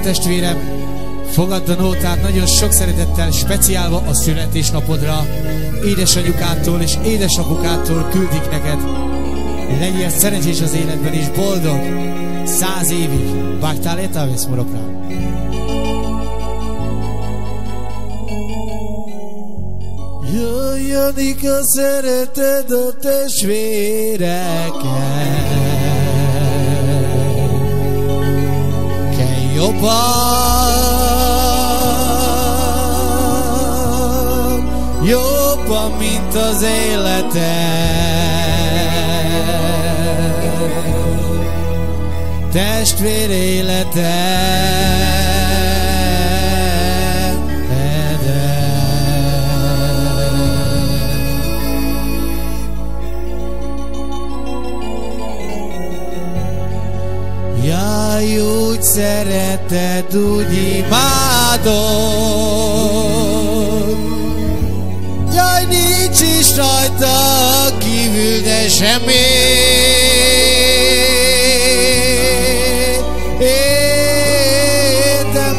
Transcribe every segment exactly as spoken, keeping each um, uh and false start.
testvérem, fogadd a nótát nagyon sok szeretettel, speciálva a születésnapodra. Édesanyukától és édesapukától küldik neked. Legyél szerencsés az életben és boldog száz évig. Vágtál értelmész morokra? Jaj, Janika, szereted a testvéreket. Kell jobban, jobban, mint az életed. Testvér életed. Jaj, úgy szereted, úgy imádod. Jaj, nincs is rajta kívül, de semmi. Értem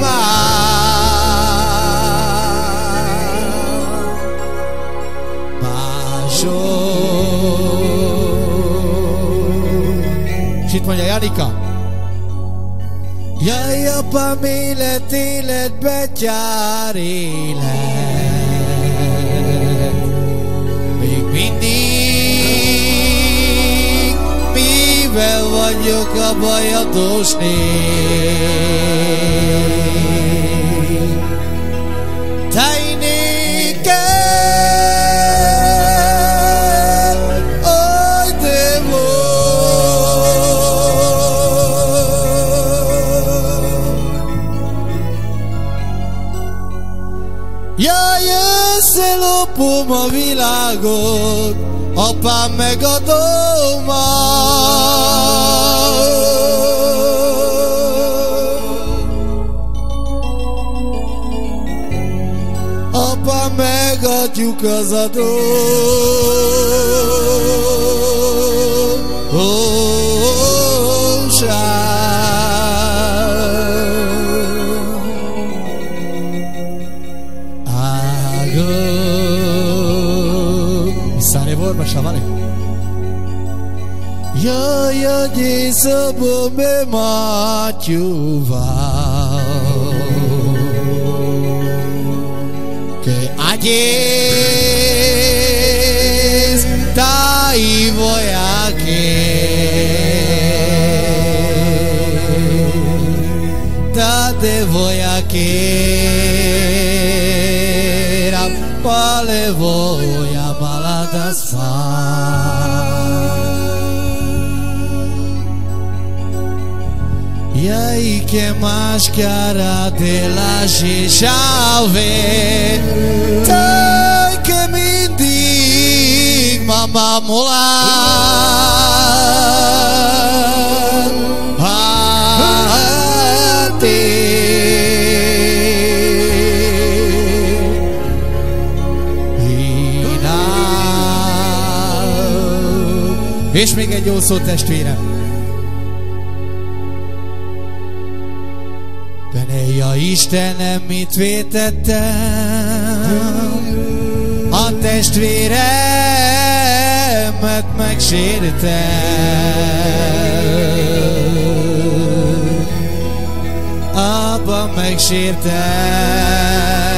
át mások. És itt mondja Janika. Jaj, apám, élet, életbe gyár élet. Még mindig, mivel vagyok a bajadós nép. Te néked, oly te jaj, összelopom a világot, apám, megadom apám, megadjuk az adót. Sare vorba shavale. Ja, ja, Jézusba me matjuval. Que agyész tai voyake. Da de voyake. Pale voya baladas y ahí que más cara de la chave tai que me dig mama mola a ti. És még egy jó szó, testvérem. Benéja Istenem, mit vétettem, a testvéremet megsértem. Abba megsértem.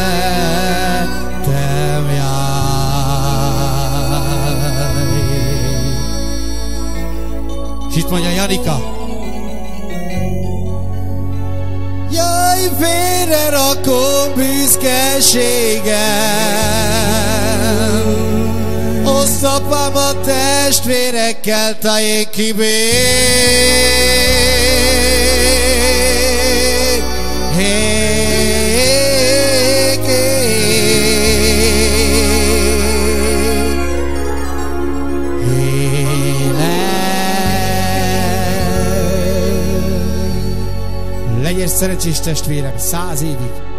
És itt mondja Janika. Jaj, félre rakom büszkeségem, oszd apám a testvérekkel tajékibé. Legyél szerencsés testvérem, száz évig.